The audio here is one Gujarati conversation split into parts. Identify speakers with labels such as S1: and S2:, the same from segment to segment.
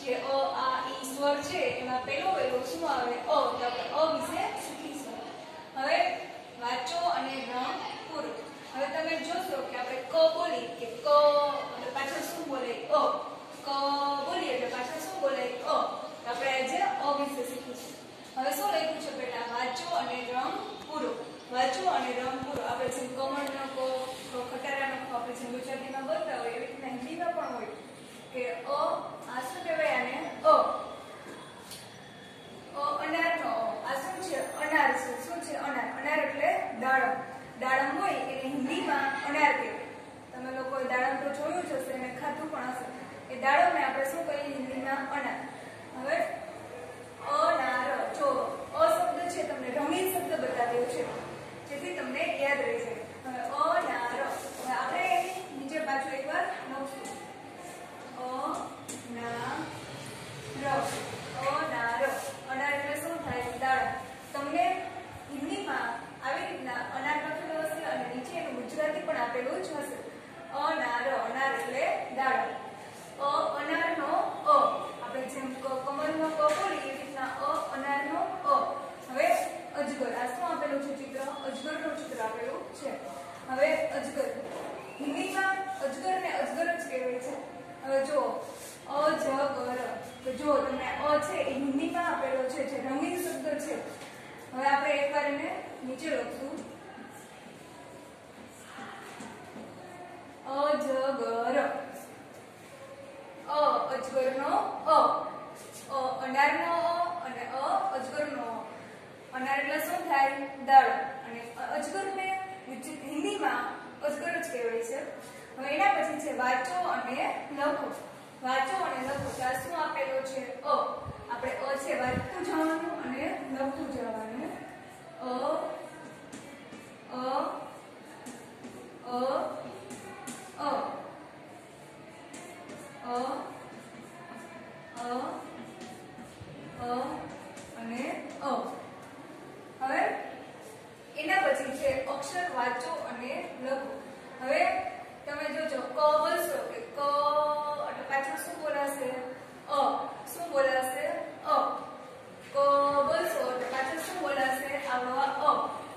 S1: જે અ આ ઈ સ્વર છે એમાં પેલો શું આવે અ, તો આપણે અ વિશે શીખીશું. હવે વાંચો અને રંગ પૂરો. હવે તમે જોશો કે આપણે ક બોલી કે ક એટલે પાછળ શું બોલે અ, ક બોલીએ એટલે પાછળ શું બોલે અ, તો આપણે આજે અ વિશે શીખીશું. હવે શું લખ્યું છે બેટા? વાંચો અને રંગ પૂરો. વાંચો અને રંગ પૂરો. આપણે જેમ કમળનો ક, ખટારાનો ખ આપણે જેમ ગુજરાતીમાં બોલતા હોય એવી રીતના હિન્દીમાં પણ હોય કે અ આ શું કહેવાય આને અ, અનારનો આ શું છે? અનાર છે. શું છે? અનાર. અનાર એટલે દાડમ. દાડમ હોય એને હિન્દીમાં અનાર કહેવાય. તમે લોકોએ દાડમ તો જોયું જ હશે અને ખાધું પણ હશે. એ દાડમને આપણે શું કહીએ હિન્દીમાં? અનાર. હવે અનાર, જો અ શબ્દ છે તમને રંગીન શબ્દ બતાવ્યો છે જેથી તમને યાદ રહી જાય. હવે અનાર. હવે આપણે એની નીચે પાછું એકવાર લખશું. અનાર. અનાર. અનાર એટલે શું થાય? દાડમ. તમને હિન્દીમાં આવી રીતના અનાર લખેલું હશે અને નીચે એનું ગુજરાતી પણ આપેલું જ હશે. અનાર. અનાર એટલે દાડમ. અનારનો અ. આપણે જેમ કમળનો ક બોલી એ રીતના અનારનો અ. હવે અજગર. આ શું આપેલું છે ચિત્ર? અજગરનું ચિત્ર આપેલું છે. હવે અજગર. હિન્દીમાં અજગરને અજગર જ કહેવાય છે. હવે જો અજગર. તો જો તમને અ છે એ હિન્દીમાં આપેલો છે જે રંગીન શબ્દ છે. હવે આપણે એકવાર એને નીચે લખશું. અજગર. અજગરનો અ. અનારનો અ અને અજગરનો અ. અનાર એટલે શું થાય? દાડમ. અને અજગરને હિન્દીમાં અજગર જ કહેવાય છે. હવે એના પછી છે વાંચો અને લખો. વાંચો અને લખો. તો આ શું આપેલો છે? અ. આપણે અ છે વાંચતું જવાનું અને લખતું જવાનું. અ અ અ અ અને અ. હવે એના પછી છે અક્ષર વાંચો અને લખો. હવે તમે જોજો ક બોલશો કે ક એટલે પાછળ શું બોલાશે? અ. શું બોલાશે? અ. ક બોલશો એટલે પાછળ શું બોલાશે? આવડો અ.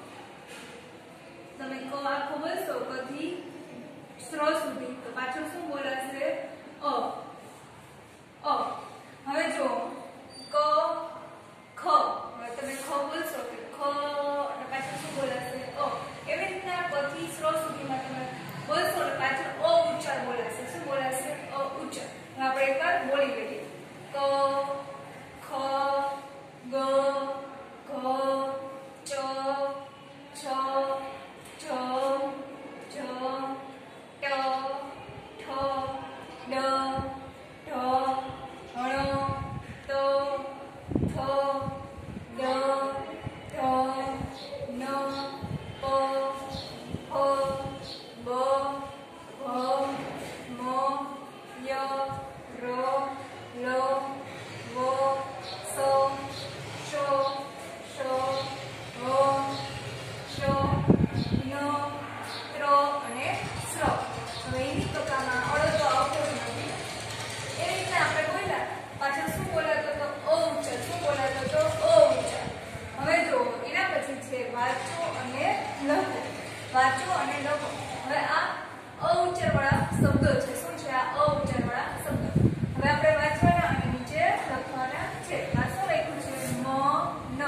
S1: તમે ક આખો બોલશો ક થી સ્ર સુધી તો પાછળ શું બોલાશે? અ. અ. હવે જો ક ખ. હવે તમે ખ બોલશો કે ખ એટલે પાછળ શું બોલાશે? અ. એવી રીતના ક થી સ્ર સુધીમાં તમે બોલશો એટલે પાછળ અ ઉચ્ચાર બોલાશે. શું બોલાશે? અ ઉચ્ચાર. હવે આપણે એકવાર બોલી લઈએ. ક ખ ગ ઘ ચ છ છ જ ટ ઠ ડ ઢ ણ ત થ દ ધ ન પ ફ બ ભ મ ય ર લ વ સ શ ષ હ શ ન ત્ર અને સ્ર. હવે એની ટકામાં અડધો આવતો જ નથી. એ રીતના આપણે બોલ્યા. પાછળ શું બોલાતો તો? અ ઉચ્ચાર. શું બોલાતો તો? અ ઉચ્ચાર. હવે જો એના પછી છે વાંચો અને લખો. વાંચો અને લખો. હવે આ અ ઉચ્ચાર વાળા શબ્દો છે. શું છે? આ અ ઉચ્ચાર વાળા શબ્દો. હવે આપણે વાંચવાના અને નીચે લખવાના છે. આ શું લખ્યું છે? મ ન.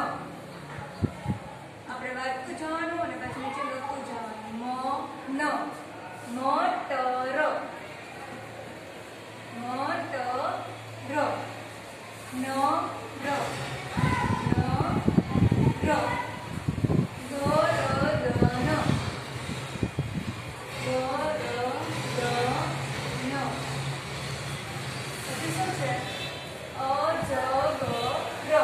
S1: આપણે વાંચતું જવાનું અને પછી નીચે લખતું જવાનું. મ ન. મટર. મટર. ન ર. ન ર. ગરદન. ગરદન. પછી શું છે? અજગર.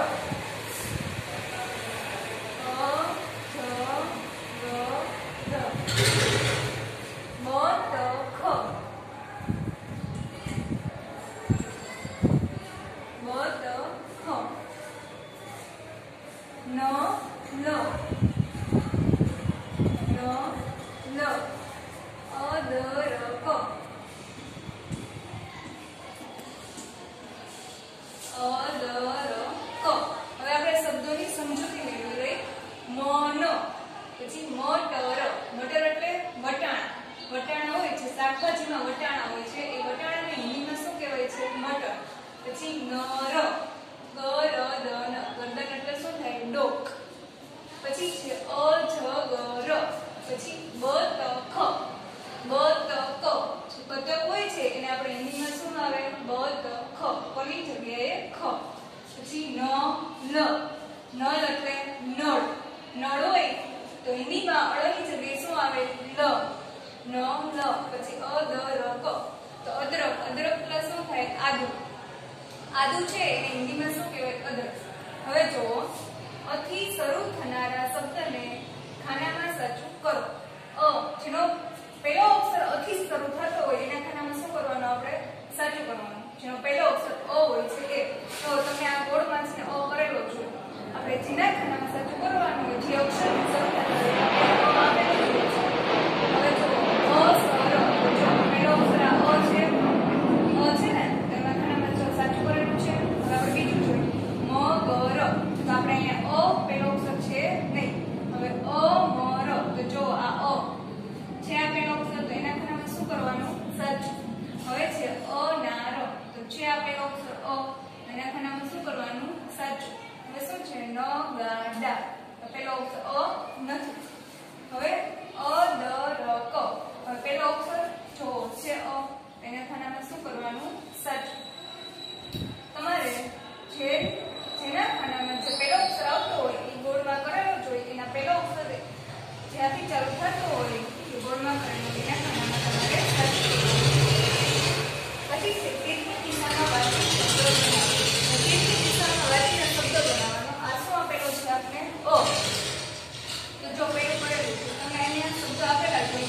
S1: પછી નર, ગ ર દ ન, ગરદન એટલે શું થાય? ડોક. પછી છે અજગર, પછી બતક, બતક. બતક હોય છે એને આપણે હિન્દીમાં શું આવે? બતક. કોની જગ્યાએ? ખ. પછી નલ, નલ એટલે નળ. નળ હોય તો હિન્દીમાં અળની જગ્યાએ શું આવે? લ. નલ. પછી અદરક, તો અદરક, અદરક એટલે શું થાય? આદુ. આદુ છે એને હિન્દીમાં શું કહેવાય? અદરક. હવે જો અથી શરૂ થનારા શબ્દને ખાનામાં સાચું કરો. જેનો પહેલો અક્ષર અથી શરૂ થતો હોય એના ખાનામાં શું કરવાનું? આપણે સાચું કરવાનું. જેનો પહેલો અક્ષર હોય છે એ. તો તમે આ બોર્ડમાં છે અ કરેલો છે. આપણે જેના ખાનામાં સાચું કરવાનું હોય જે અક્ષરથી શરૂ થતો હોય આપણે આપેલું છે. હવે જો અસર, જો પહેલો અક્ષર આ અ છે, ને તેના ખાનામાં જો સાચું કરેલું છે. હવે આપણે બીજું જોઈએ મગર, તો આપણે અહીંયા અ પહેલો અક્ષર છે નહીં. હવે અમર, તો જો આ અ છે આ પહેલો અક્ષર, તો એના ખાનામાં શું કરવાનું? સાચું. હવે છે અનાર, તો છે આ પહેલો અક્ષર અ, એના ખાનામાં શું કરવાનું? સાચું. હવે શું છે? નગાડા, તો પહેલો અક્ષર અ નથી. હવે અદરક, હવે પહેલો અક્ષર જો છે અ, એના ખાનામાં શું કરવાનું? સાચું. તમારે જેના ખાનામાં જે પહેલો અક્ષર આવતો હોય એ બોર્ડમાં કરેલો જ હોય. એના પહેલો અક્ષર જ્યાંથી ચાલુ થતો હોય એ બોર્ડમાં કરેલો એના ખાનામાં તમારે સાચું કરવાનું. પછી છે તીરની દિશામાં વાંચીને શબ્દો બનાવો. તીરની દિશામાં વાંચીને શબ્દો બનાવવાનો. આ શું આપેલો છે આપણે? અ. તો જો પહેલું કરેલું છે તમે અહીંયા શબ્દો આપેલા છે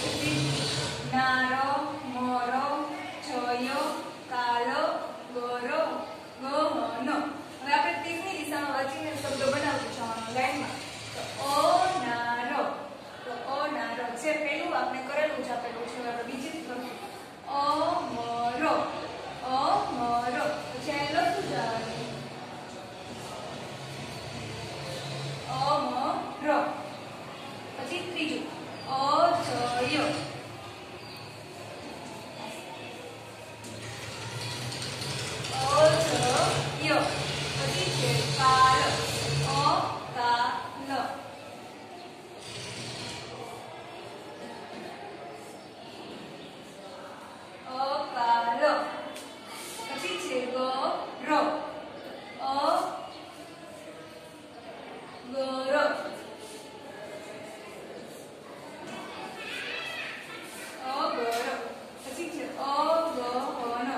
S1: નાર, મર, જય, કાલ, ગર, ગહન. હવે આપણે તીરની દિશામાં વાંચીને શબ્દો બનાવશું જવાનું લાઈનમાં. તો અનાર, તો અનાર છે પહેલું આપણે કરેલું જ આપેલું છે. હવે બીજી કરશું અમર, અમર, પછી અહીં લખતું જવાનું અમર. પછી ત્રીજું અજય, અજય. પછી છે કાલ, અકાલ, અકાલ. પછી છે ગર, અગર. અગર. પછી છે અગહન,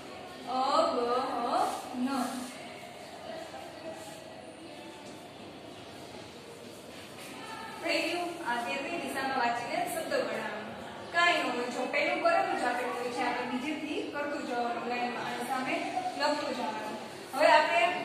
S1: અગહન. થઈ ગયું. આ તીરની દિશામાં વાંચીને શબ્દો બનાવવાનો. કાંઈ ન હોય જો પહેલું કરેલું જ આપેલું હોય છે આપણે બીજેથી કરતું જવાનું લાઈનમાં અને સામે લખતું જવાનું. હવે આપણે